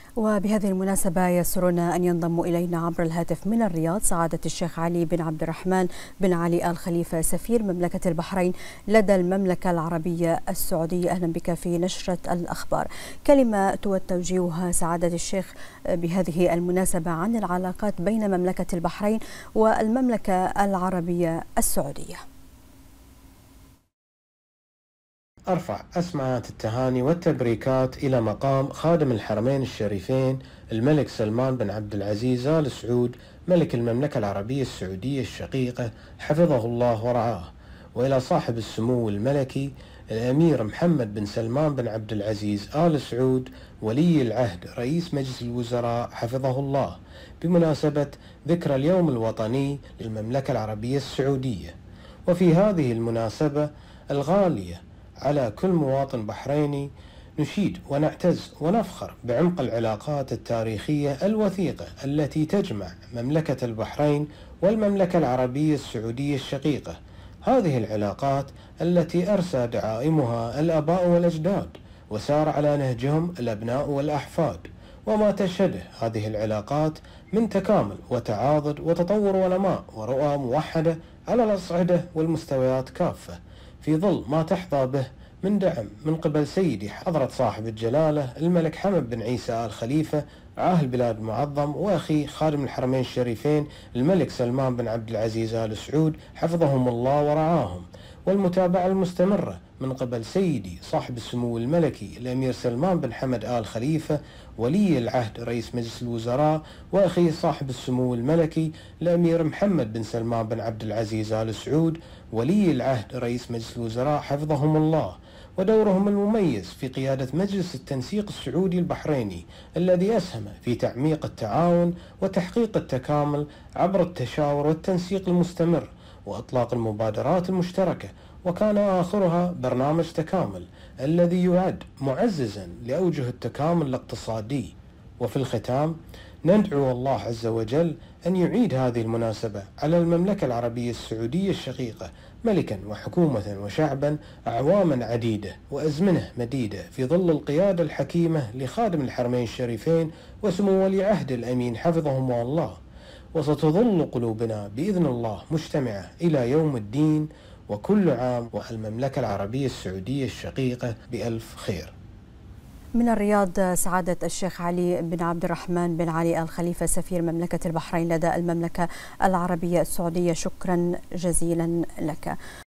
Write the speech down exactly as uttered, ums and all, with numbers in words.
وبهذه المناسبة يسرنا أن ينضم إلينا عبر الهاتف من الرياض سعادة الشيخ علي بن عبد الرحمن بن علي آل خليفة سفير مملكة البحرين لدى المملكة العربية السعودية. أهلا بك في نشرة الأخبار. كلمة توجهها سعادة الشيخ بهذه المناسبة عن العلاقات بين مملكة البحرين والمملكة العربية السعودية. أرفع أسمعات التهاني والتبريكات إلى مقام خادم الحرمين الشريفين الملك سلمان بن عبد العزيز آل سعود ملك المملكة العربية السعودية الشقيقة حفظه الله ورعاه، وإلى صاحب السمو الملكي الأمير محمد بن سلمان بن عبد العزيز آل سعود ولي العهد رئيس مجلس الوزراء حفظه الله، بمناسبة ذكرى اليوم الوطني للمملكة العربية السعودية. وفي هذه المناسبة الغالية على كل مواطن بحريني نشيد ونعتز ونفخر بعمق العلاقات التاريخية الوثيقة التي تجمع مملكة البحرين والمملكة العربية السعودية الشقيقة. هذه العلاقات التي أرسى دعائمها الآباء والأجداد وسار على نهجهم الأبناء والأحفاد، وما تشهده هذه العلاقات من تكامل وتعاضد وتطور ونماء ورؤى موحدة على الأصعدة والمستويات كافة، في ظل ما تحظى به من دعم من قبل سيدي حضرة صاحب الجلالة الملك حمد بن عيسى آل خليفة عاهل البلاد المعظم، وأخي خادم الحرمين الشريفين الملك سلمان بن عبد العزيز آل سعود حفظهم الله ورعاهم، والمتابعة المستمرة من قبل سيدي صاحب السمو الملكي الأمير سلمان بن حمد آل خليفة ولي العهد رئيس مجلس الوزراء، وأخي صاحب السمو الملكي الأمير محمد بن سلمان بن عبد العزيز آل سعود ولي العهد رئيس مجلس الوزراء حفظهم الله، ودورهم المميز في قيادة مجلس التنسيق السعودي البحريني الذي أسهم في تعميق التعاون وتحقيق التكامل عبر التشاور والتنسيق المستمر وإطلاق المبادرات المشتركة، وكان آخرها برنامج تكامل الذي يعد معززا لأوجه التكامل الاقتصادي. وفي الختام ندعو الله عز وجل أن يعيد هذه المناسبة على المملكة العربية السعودية الشقيقة ملكا وحكومة وشعبا أعواما عديدة وأزمنة مديدة في ظل القيادة الحكيمة لخادم الحرمين الشريفين وسمو ولي عهد الأمين حفظهم الله. وستظل قلوبنا بإذن الله مجتمعة إلى يوم الدين، وكل عام والمملكة العربية السعودية الشقيقة بألف خير. من الرياض سعادة الشيخ علي بن عبد الرحمن بن علي آل خليفة سفير مملكة البحرين لدى المملكة العربية السعودية، شكرا جزيلا لك.